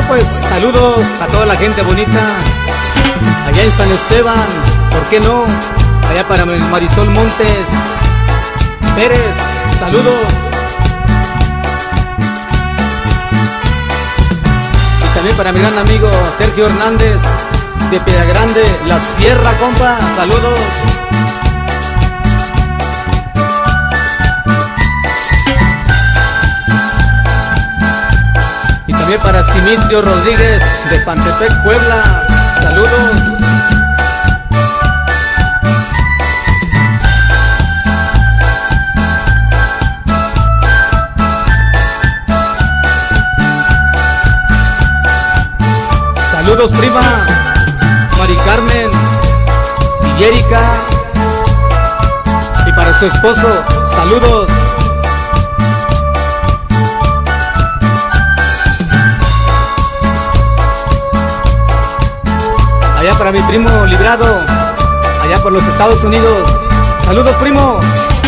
pues saludos a toda la gente bonita allá en San Esteban, ¿por qué no? Allá para Marisol Montes Pérez, saludos. Y también para mi gran amigo Sergio Hernández de Piedra Grande, La Sierra, compa, saludos. Y también para Simitrio Rodríguez de Pantepec, Puebla, saludos. Saludos, prima Mari Carmen y Erika. Y para su esposo, saludos. Allá para mi primo Librado, allá por los Estados Unidos. Saludos, primo.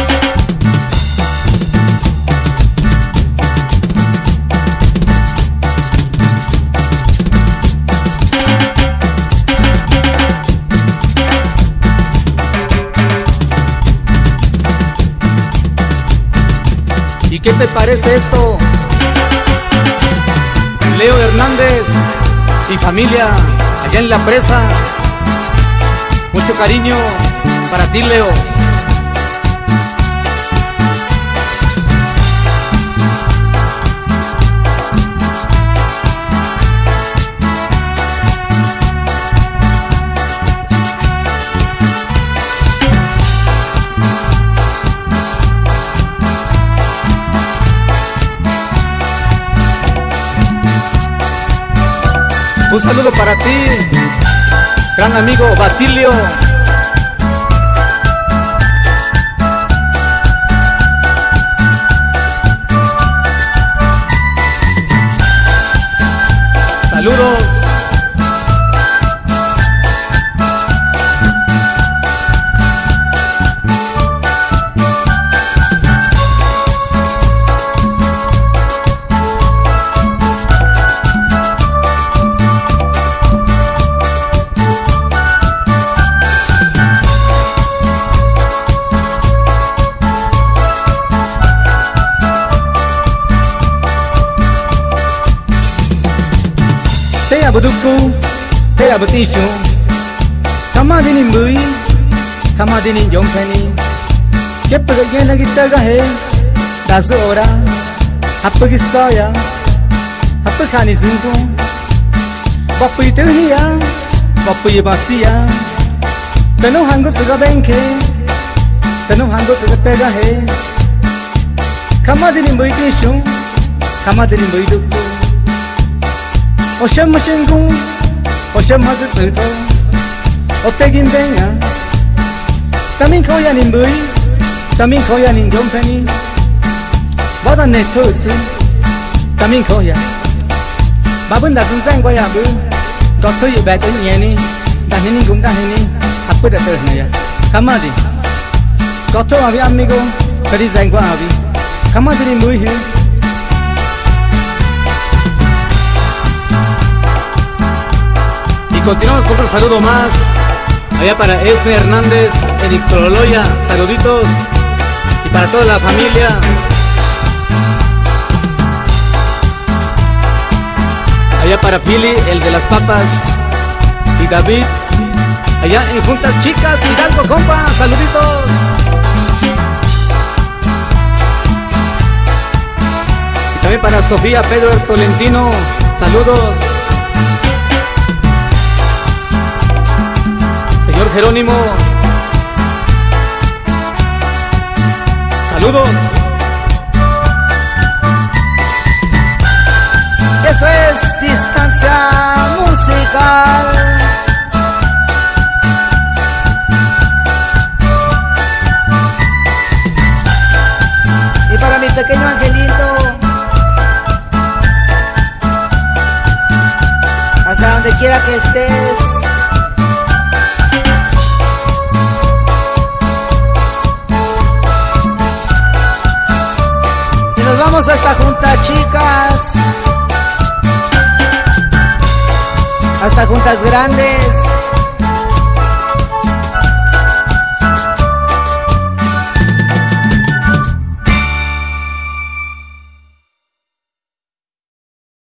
¿Y qué te parece esto? Leo Hernández y familia allá en La Presa. Mucho cariño para ti, Leo. Un saludo para ti, gran amigo Basilio. Saludos. Buduku, te abetisho. Kama dini mui, kama dini jompeni. Kepa gaya lagi tagahe, dasu ora. Apa kisaya, apa khani zungko. Bapa itu hiya, bapa ye basia. Tenu hango suga bengke, tenu hango suga tagahe. Kama dini mui tisho, kama dini mui duku. Osham mashengu, osham hazusito, otegin benga. Tamin koya nimbui, tamin koya ningompeni. Bada netosi, tamin koya. Babun da tunzang koya bu, goto yu beto nyeni, dahini gum dahini, apa da terhnya. Kamadi, goto abi amigo, kadi zang koya abi. Kamadi nimbui hi. Y continuamos con otro saludo más. Allá para Esme Hernández en Ixololoya, saluditos. Y para toda la familia. Allá para Pili, el de las papas. Y David, allá en Juntas Chicas, Hidalgo, compa, saluditos. Y también para Sofía Pedro Tolentino, saludos. Señor Jerónimo, saludos. Esto es Distancia Musical. Y para mi pequeño angelito, hasta donde quiera que estés. Vamos a esta junta, chicas. hasta juntas grandes.